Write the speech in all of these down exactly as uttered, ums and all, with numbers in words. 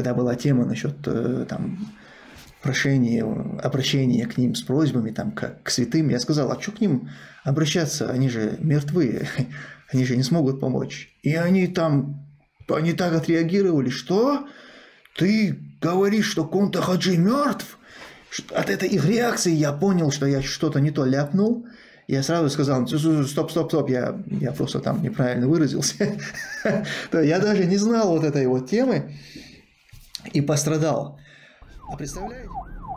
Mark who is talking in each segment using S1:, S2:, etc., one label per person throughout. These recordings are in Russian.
S1: когда была тема насчет там, прошения, обращения к ним с просьбами, там, как к святым, я сказал, а что к ним обращаться, они же мертвые, они же не смогут помочь. И они там, они так отреагировали, что ты говоришь, что Кунта Хаджи мертв? От этой их реакции я понял, что я что-то не то ляпнул. Я сразу сказал, стоп, стоп, стоп, я, я просто там неправильно выразился. Я даже не знал вот этой вот темы и пострадал. А представляете?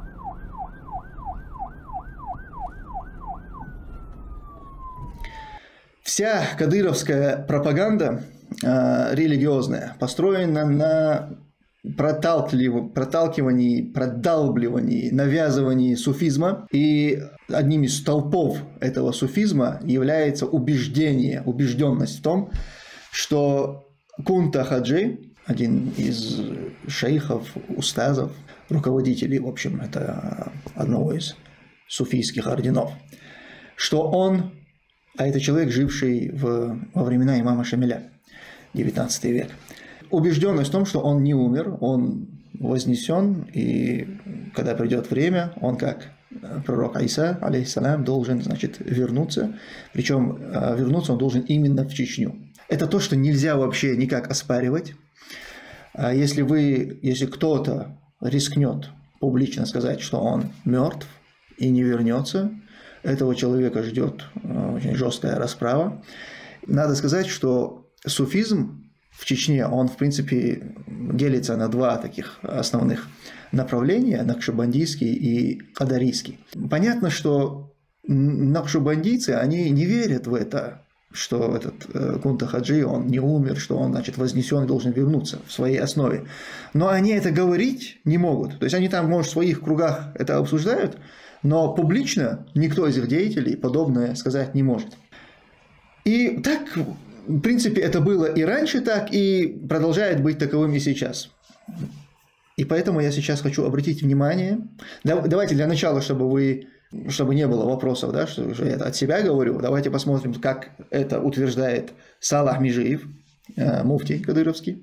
S1: Вся кадыровская пропаганда э, религиозная построена на проталкивании, продалбливании, навязывании суфизма. И одним из столпов этого суфизма является убеждение, убежденность в том, что Кунта Хаджи, один из шейхов, устазов, руководителей, в общем, это одного из суфийских орденов, что он, а это человек, живший в, во времена имама Шамиля, девятнадцатый век, убежденность в том, что он не умер, он вознесен, и когда придет время, он как пророк Айса, алейхиссалям, должен, значит, вернуться, причем вернуться он должен именно в Чечню. Это то, что нельзя вообще никак оспаривать. Если вы, если кто-то рискнет публично сказать, что он мертв и не вернется, этого человека ждет очень жесткая расправа. Надо сказать, что суфизм в Чечне, он в принципе делится на два таких основных направления, накшбандийский и кадарийский. Понятно, что накшбандийцы, они не верят в это, что этот Кунта Хаджи, он не умер, что он, значит, вознесен и должен вернуться в своей основе. Но они это говорить не могут. То есть они там, может, в своих кругах это обсуждают, но публично никто из их деятелей подобное сказать не может. И так, в принципе, это было и раньше так, и продолжает быть таковым и сейчас. И поэтому я сейчас хочу обратить внимание. Давайте для начала, чтобы вы... чтобы не было вопросов, да, что я от себя говорю, давайте посмотрим, как это утверждает Салах Межиев, муфтий кадыровский.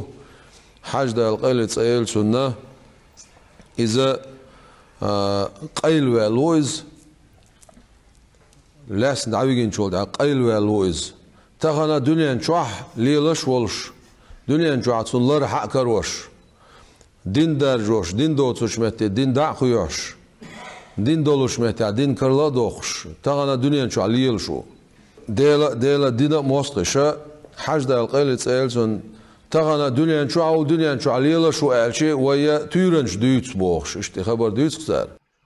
S2: Din doluş mehta, din kırla doğuş. Tağana dünyanın şu aliyel şu. Dela dela dina mosqışa hajda alqalit elson. Tağana dünyanın şu au dünyanın şu aliyel şu elçi ve ya tüyrenç düyüts boğuş. İşte haber düyüts kısar.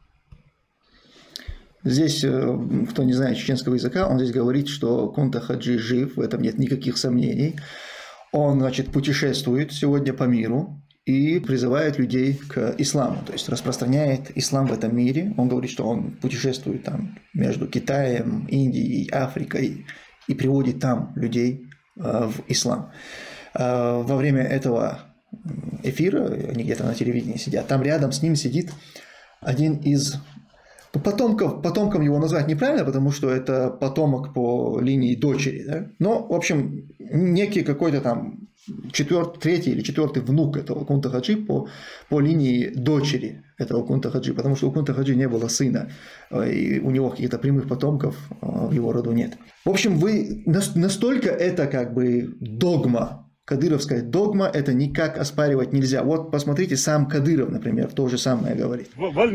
S1: Здесь, кто не знает чеченского языка, он здесь говорит, что Кунта Хаджи жив, в этом нет никаких сомнений. Он, значит, путешествует сегодня по миру и призывает людей к исламу, то есть распространяет ислам в этом мире. Он говорит, что он путешествует там между Китаем, Индией, Африкой и приводит там людей в ислам. Во время этого эфира, они где-то на телевидении сидят, там рядом с ним сидит один из потомков, потомком его назвать неправильно, потому что это потомок по линии дочери, да? Но, в общем, некий какой-то там четвертый, третий или четвертый внук этого Кунта Хаджи по, по линии дочери этого Кунта Хаджи, потому что у Кунта Хаджи не было сына, и у него каких-то прямых потомков в его роду нет. В общем, вы настолько это как бы догма, кадыровская догма, это никак оспаривать нельзя. Вот посмотрите, сам Кадыров, например, то же самое говорит.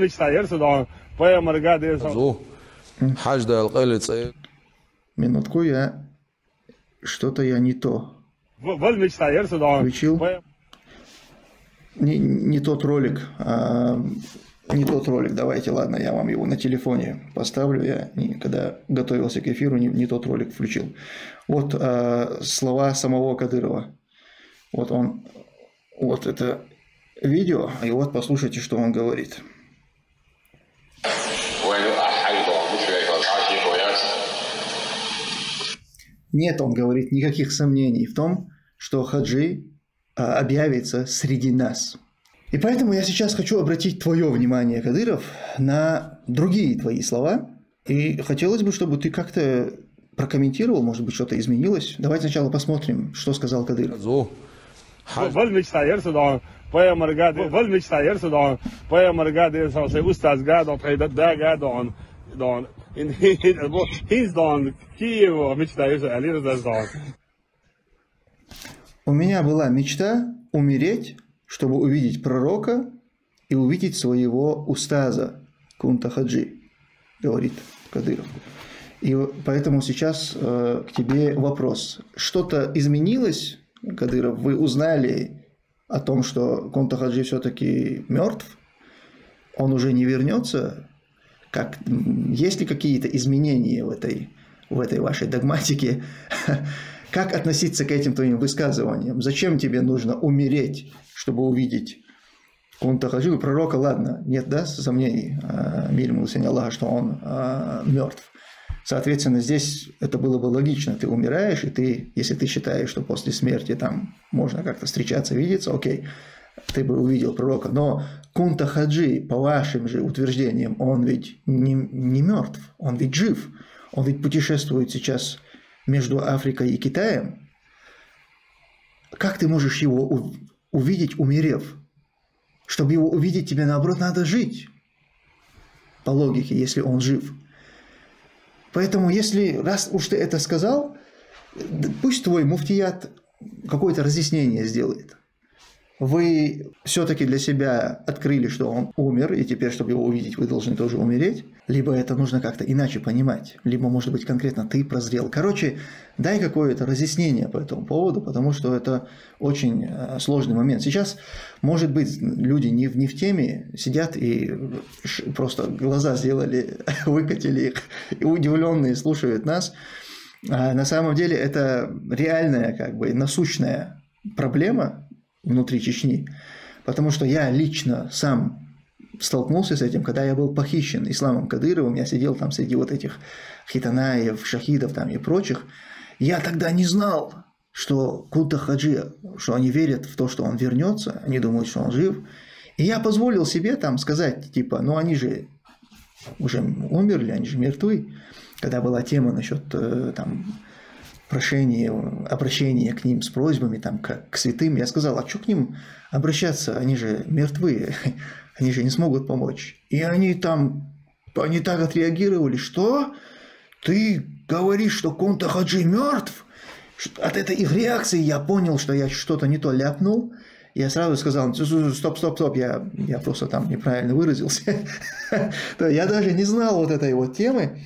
S1: Минутку, я что-то я не то включил. Не, не тот ролик, а, не тот ролик. Давайте, ладно, я вам его на телефоне поставлю. Я, не, когда готовился к эфиру, не, не тот ролик включил. Вот а, слова самого Кадырова. Вот он, вот это видео, и вот послушайте, что он говорит. Нет, он говорит, никаких сомнений в том, что Хаджи а, объявится среди нас. И поэтому я сейчас хочу обратить твое внимание, Кадыров, на другие твои слова. И хотелось бы, чтобы ты как-то прокомментировал, может быть, что-то изменилось. Давайте сначала посмотрим, что сказал Кадыров.
S3: Payamarga de wel mechtayer so dan Payamarga de so se ustazga dat hij dat daar dan dan in he's dan Kiev мечтаyer so ali dat dan.
S1: У меня была мечта умереть, чтобы увидеть пророка и увидеть своего устаза Кунта Хаджи, говорит Кадыров. И поэтому сейчас э, к тебе вопрос. Что-то изменилось, Кадыров? Вы узнали о том, что Кунта Хаджи все-таки мертв? Он уже не вернется? Как, есть ли какие-то изменения в этой, в этой вашей догматике? Как относиться к этим твоим высказываниям? Зачем тебе нужно умереть, чтобы увидеть Кунта Хаджи? Пророка, ладно, нет, да, сомнений, мир ему Аллаха, что он а, мертв. Соответственно, здесь это было бы логично. Ты умираешь, и ты, если ты считаешь, что после смерти там можно как-то встречаться, видеться, окей, ты бы увидел пророка. Но Кунта Хаджи, по вашим же утверждениям, он ведь не, не мертв, он ведь жив. Он ведь путешествует сейчас между Африкой и Китаем. Как ты можешь его увидеть, умерев? Чтобы его увидеть, тебе, наоборот, надо жить. По логике, если он жив. Поэтому, если раз уж ты это сказал, пусть твой муфтият какое-то разъяснение сделает. Вы все-таки для себя открыли, что он умер, и теперь, чтобы его увидеть, вы должны тоже умереть. Либо это нужно как-то иначе понимать, либо, может быть, конкретно ты прозрел. Короче, дай какое-то разъяснение по этому поводу, потому что это очень сложный момент. Сейчас, может быть, люди не в, не в теме сидят и просто глаза сделали, выкатили их, и удивленные слушают нас. А на самом деле это реальная, как бы, насущная проблема внутри Чечни, потому что я лично сам столкнулся с этим, когда я был похищен Исламом Кадыровым, я сидел там среди вот этих хитанаев, шахидов там и прочих, я тогда не знал, что Кунта Хаджи, что они верят в то, что он вернется, они думают, что он жив, и я позволил себе там сказать, типа, ну они же уже умерли, они же мертвы, когда была тема насчет там прошение, обращение к ним с просьбами, там, к, к святым. Я сказал, а что к ним обращаться? Они же мертвы, они же не смогут помочь. И они там, они так отреагировали, что ты говоришь, что Кунта Хаджи мертв? От этой их реакции я понял, что я что-то не то ляпнул. Я сразу сказал, стоп, стоп, стоп, я, я просто там неправильно выразился. Я даже не знал вот этой вот темы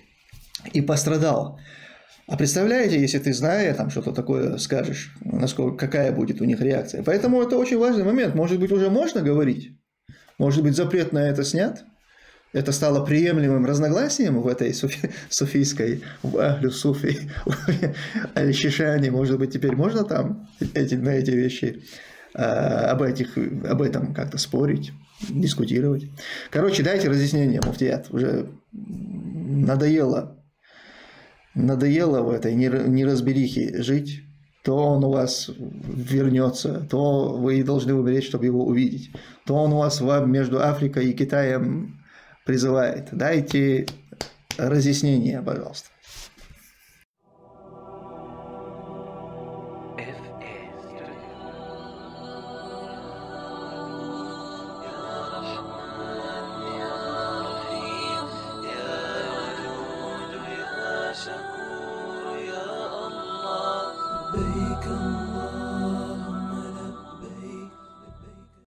S1: и пострадал. А представляете, если ты, зная, там что-то такое скажешь, насколько, какая будет у них реакция. Поэтому это очень важный момент. Может быть, уже можно говорить? Может быть, запрет на это снят? Это стало приемлемым разногласием в этой суфи, суфийской, в Ахлю Суфи, в Аль-Шишане. Может быть, теперь можно там эти, на эти вещи, об, этих, об этом как-то спорить, дискутировать. Короче, дайте разъяснение, муфтият. Уже надоело. Надоело в этой неразберихе жить, то он у вас вернется, то вы должны умереть, чтобы его увидеть, то он у вас между Африкой и Китаем призывает. Дайте разъяснение, пожалуйста.